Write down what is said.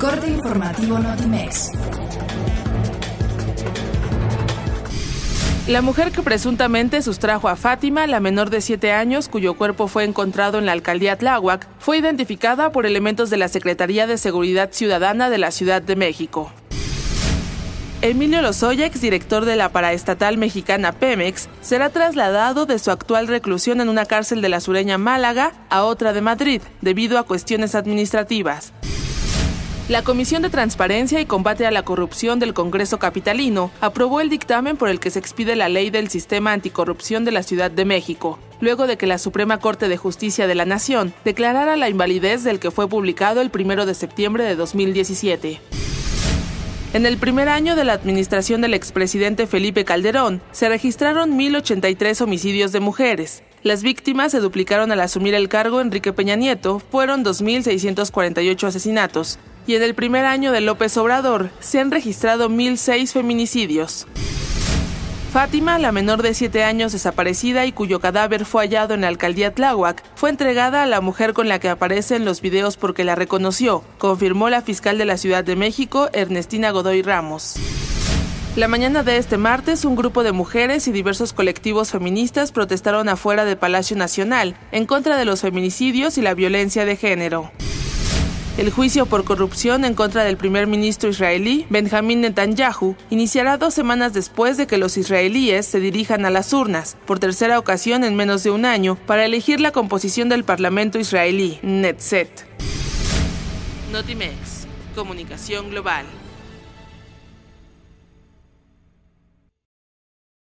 corte informativo Notimex. La mujer que presuntamente sustrajo a Fátima, la menor de 7 años, cuyo cuerpo fue encontrado en la alcaldía Tláhuac, fue identificada por elementos de la Secretaría de Seguridad Ciudadana de la Ciudad de México. Emilio Lozoya, exdirector de la paraestatal mexicana Pemex, será trasladado de su actual reclusión en una cárcel de la sureña Málaga a otra de Madrid, debido a cuestiones administrativas. La Comisión de Transparencia y Combate a la Corrupción del Congreso Capitalino aprobó el dictamen por el que se expide la ley del sistema anticorrupción de la Ciudad de México, luego de que la Suprema Corte de Justicia de la Nación declarara la invalidez del que fue publicado el 1 de septiembre de 2017. En el primer año de la administración del expresidente Felipe Calderón, se registraron 1,083 homicidios de mujeres. Las víctimas se duplicaron al asumir el cargo Enrique Peña Nieto, fueron 2,648 asesinatos. Y en el primer año de López Obrador, se han registrado 1,006 feminicidios. Fátima, la menor de 7 años desaparecida y cuyo cadáver fue hallado en la alcaldía Tláhuac, fue entregada a la mujer con la que aparece en los videos porque la reconoció, confirmó la fiscal de la Ciudad de México, Ernestina Godoy Ramos. La mañana de este martes, un grupo de mujeres y diversos colectivos feministas protestaron afuera del Palacio Nacional en contra de los feminicidios y la violencia de género. El juicio por corrupción en contra del primer ministro israelí, Benjamín Netanyahu, iniciará 2 semanas después de que los israelíes se dirijan a las urnas, por tercera ocasión en menos de un año, para elegir la composición del parlamento israelí, Knesset. Notimex, Comunicación Global.